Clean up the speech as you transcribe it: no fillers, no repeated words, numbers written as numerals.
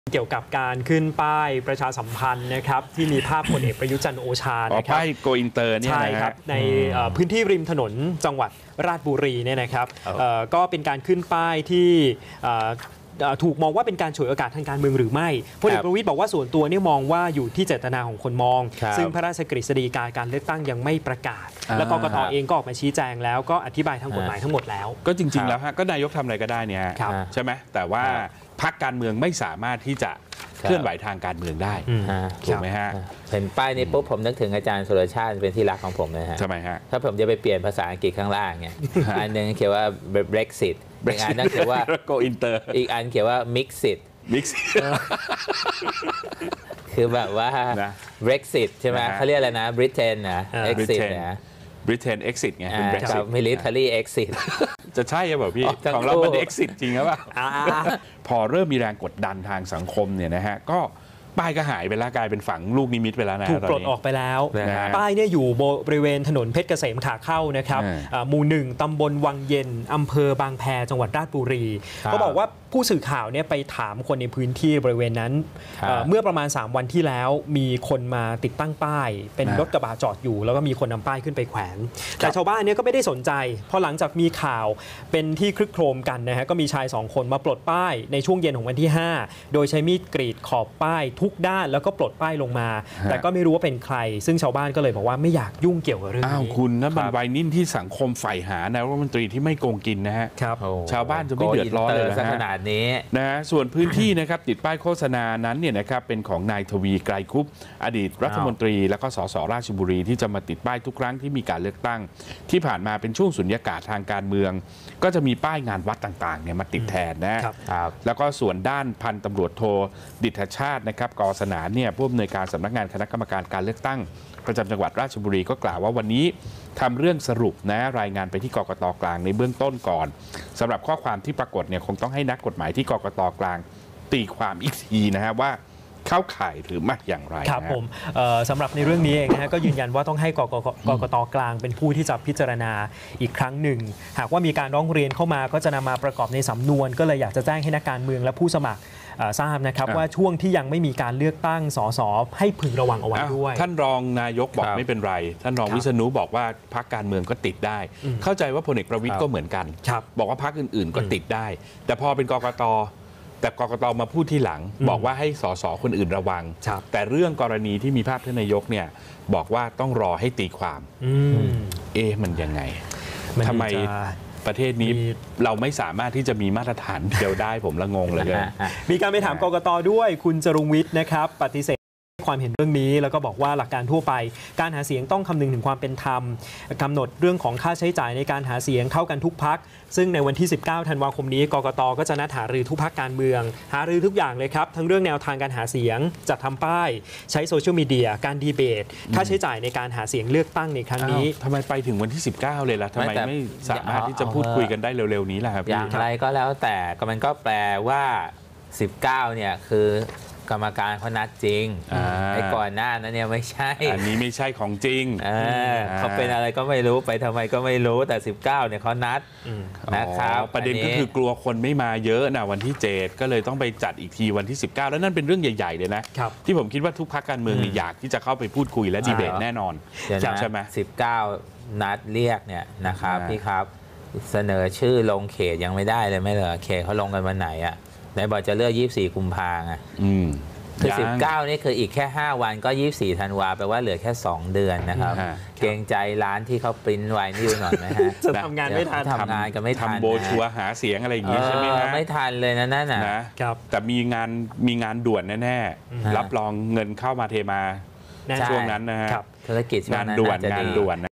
เกี่ยวกับการขึ้นป้ายประชาสัมพันธ์นะครับที่มีภาพพลเอกประยุทธ์จันทร์โอชานะครับป้ายโกอินเตอร์เนี่ยใช่ครับในพื้นที่ริมถนนจังหวัดราชบุรีเนี่ยนะครับก็เป็นการขึ้นป้ายที่ถูกมองว่าเป็นการฉวยโอกาสทางการเมืองหรือไม่พลเอกประวิตรบอกว่าส่วนตัวนี่มองว่าอยู่ที่เจตนาของคนมองซึ่งพระราชกฤษฎีกาการเลือกตั้งยังไม่ประกาศและกกต.เองก็ออกมาชี้แจงแล้วก็อธิบายทางกฎหมายทั้งหมดแล้วก็จริงๆแล้วฮะก็นายกทำอะไรก็ได้เนี่ยใช่ไหมแต่ว่าพรรคการเมืองไม่สามารถที่จะเคลื่อนไหวทางการเมืองได้ถูกไหมฮะเห็นป้ายนี้ปุ๊บผมนึกถึงอาจารย์สุรชาติเป็นที่รักของผมเลยฮะทำไมฮะถ้าผมจะไปเปลี่ยนภาษาอังกฤษข้างล่างเนี่ยอันนึงเขียนว่า Brexit อีกอันนึงเขียนว่า Go Inter อีกอันเขียนว่า Mixit คือแบบว่า Brexit ใช่ไหมเขาเรียกอะไรนะ Britain นะ Exit นะ Britain Exit ไงเป็น Brexit Military Exit จะใช่หรือเปล่าพี่ของเรามัน Exit จริงหรือเปล่าพอเริ่มมีแรงกดดันทางสังคมเนี่ยนะฮะก็ป้ายก็หายไปแล้วกลายเป็นฝังลูกนิมิตไปแล้วนะถูกปลดออกไปแล้วป้ายเนี่ยอยู่บริเวณถนนเพชรเกษมขาเข้านะครับหมู่1ตำบลวังเย็นอำเภอบางแพจังหวัดราชบุรีเขาบอกว่าผู้สื่อข่าวเนี่ยไปถามคนในพื้นที่บริเวณนั้นเมื่อประมาณ3วันที่แล้วมีคนมาติดตั้งป้ายเป็นรถกระบะจอดอยู่แล้วก็มีคนนำป้ายขึ้นไปแขวนแต่ชาวบ้านเนี่ยก็ไม่ได้สนใจพอหลังจากมีข่าวเป็นที่คลึกโครมกันนะฮะก็มีชาย2คนมาปลดป้ายในช่วงเย็นของวันที่5โดยใช้มีดกรีดขอบป้ายทุกด้านแล้วก็ปลดป้ายลงมาแต่ก็ไม่รู้ว่าเป็นใครซึ่งชาวบ้านก็เลยบอกว่าไม่อยากยุ่งเกี่ยวกับเรื่องนี้คุณนะมันวัยนิ่นที่สังคมใฝ่หานายรัฐมนตรีที่ไม่โกงกินนะฮะชาวบ้านจะไม่เดือดร้อนเลยขนาดนี้นะส่วนพื้นที่นะครับติดป้ายโฆษณานั้นเนี่ยนะครับเป็นของนายทวีไกรคุปอดีตรัฐมนตรีแล้วก็สสราชบุรีที่จะมาติดป้ายทุกครั้งที่มีการเลือกตั้งที่ผ่านมาเป็นช่วงสุญญากาศทางการเมืองก็จะมีป้ายงานวัดต่างๆเนี่ยมาติดแทนนะแล้วก็ส่วนด้านพันตำรวจโทดิษฐชาตินะครับกศนานเนี่ยผู้อำนวยการสำนักงานคณะกรรมการการเลือกตั้งประจำจังหวัดราชบุรีก็กล่าวว่าวันนี้ทำเรื่องสรุปนะรายงานไปที่กกต.กลางในเบื้องต้นก่อนสำหรับข้อความที่ปรากฏเนี่ยคงต้องให้นักกฎหมายที่กกต.กลางตีความอีกทีนะฮะว่าเข้าข่ายหรือไม่อย่างไรครับผมสำหรับในเรื่องนี้เองนะฮะก็ยืนยันว่าต้องให้กกต.กลางเป็นผู้ที่จะพิจารณาอีกครั้งหนึ่งหากว่ามีการร้องเรียนเข้ามาก็จะนำมาประกอบในสำนวนก็เลยอยากจะแจ้งให้นักการเมืองและผู้สมัครทราบนะครับว่าช่วงที่ยังไม่มีการเลือกตั้งสสให้พึงระวังเอาไว้ด้วยท่านรองนายกบอกไม่เป็นไรท่านรองวิษณุบอกว่าพรรคการเมืองก็ติดได้เข้าใจว่าพลเอกประวิตรก็เหมือนกันบอกว่าพรรคอื่นๆก็ติดได้แต่พอเป็นกกต.แต่กกต.มาพูดที่หลังบอกว่าให้สสคนอื่นระวังแต่เรื่องกรณีที่มีภาพท่านนายกเนี่ยบอกว่าต้องรอให้ตีความมันยังไงทำไมประเทศนี้เราไม่สามารถที่จะมีมาตรฐานเดียวได้ผมละงงเลยมีการไปถามกกต.ด้วยคุณจรุงวิทย์นะครับปฏิเสธความเห็นเรื่องนี้แล้วก็บอกว่าหลักการทั่วไปการหาเสียงต้องคำนึงถึงความเป็นธรรมกำหนดเรื่องของค่าใช้จ่ายในการหาเสียงเท่ากันทุกพรรคซึ่งในวันที่19ธันวาคมนี้กกต.ก็จะนัดหารือทุกพรรคการเมืองหารือทุกอย่างเลยครับทั้งเรื่องแนวทางการหาเสียงจัดทำป้ายใช้โซเชียลมีเดียการดีเบตค่าใช้จ่ายในการหาเสียงเลือกตั้งในครั้งนี้ทำไมไปถึงวันที่19เลยล่ะทำไมไม่สามารถที่จะพูดคุยกันได้เร็วๆนี้ล่ะครับอย่างไรก็แล้วแต่ก็มันก็แปลว่า19เนี่ยคือกรรมการเขานัดจริงไอ้ก่อนหน้านั้นเนี่ยไม่ใช่อันนี้ไม่ใช่ของจริงเขาเป็นอะไรก็ไม่รู้ไปทำไมก็ไม่รู้แต่19เนี่ยเขานัดนะครับประเด็นก็คือกลัวคนไม่มาเยอะนะวันที่7ก็เลยต้องไปจัดอีกทีวันที่19แล้วนั่นเป็นเรื่องใหญ่ๆเลยนะที่ผมคิดว่าทุกพรรคการเมืองอยากที่จะเข้าไปพูดคุยและดีเบตแน่นอนใช่ไหม 19นัดเรียกเนี่ยนะครับพี่ครับเสนอชื่อลงเขตยังไม่ได้เลยไม่เหรอเขตเขาลงกันวันไหนอ่ะไหนบอกจะเลือก24กุมภาพันธ์คือ19นี่คืออีกแค่5วันก็24ธันวาแปลว่าเหลือแค่2เดือนนะครับเกรงใจร้านที่เขาปริ้นไว้นี่หน่อยไหมฮะจะทำงานไม่ทันทำงานกันไม่ทันทำโบชัวหาเสียงอะไรอย่างงี้ใช่ไหมฮะไม่ทันเลยนะนั่นน่ะแต่มีงานด่วนแน่ๆรับรองเงินเข้ามาเทมาช่วงนั้นนะฮะธุรกิจงานด่วน